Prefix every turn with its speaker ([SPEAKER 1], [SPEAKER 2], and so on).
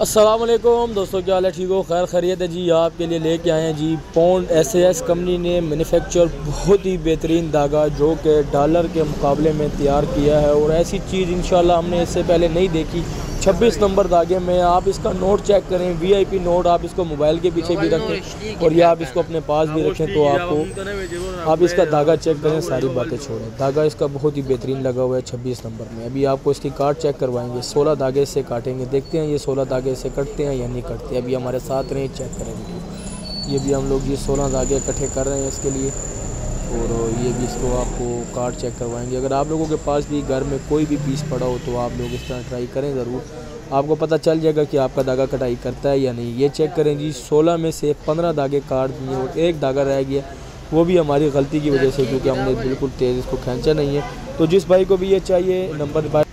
[SPEAKER 1] अस्सलामुअलैकुम दोस्तों, क्या हाल है? ठीक हो? खैर खैरियत है जी। आपके लिए लेके आए हैं जी पॉन्ड SAS कंपनी ने मैन्युफैक्चर बहुत ही बेहतरीन धागा जो कि डॉलर के मुकाबले में तैयार किया है और ऐसी चीज़ इंशाल्लाह हमने इससे पहले नहीं देखी। 26 नंबर धागे में आप इसका नोट चेक करें, VIP नोट। आप इसको मोबाइल के पीछे भी रखें और या आप इसको अपने पास भी रखें तो आपको आप इसका धागा चेक करें, सारी बातें छोड़ें। धागा इसका बहुत ही बेहतरीन लगा हुआ है 26 नंबर में। अभी आपको इसकी काट चेक करवाएंगे, 16 धागे से काटेंगे, देखते हैं ये 16 धागे से कटते हैं या नहीं कटते। अभी हमारे साथ रहें, चेक करेंगे। ये भी हम लोग ये 16 धागे इकट्ठे कर रहे हैं इसके लिए और ये भी इसको आपको कार्ड चेक करवाएंगे। अगर आप लोगों के पास भी घर में कोई भी पीस पड़ा हो तो आप लोग इस तरह ट्राई करें ज़रूर, आपको पता चल जाएगा कि आपका धागा कटाई करता है या नहीं। ये चेक करें जी, 16 में से 15 धागे काट दिए और एक धागा रह गया, वो भी हमारी गलती की वजह से, क्योंकि हमने बिल्कुल तेज़ इसको खींचा नहीं है। तो जिस भाई को भी ये चाहिए, नंबर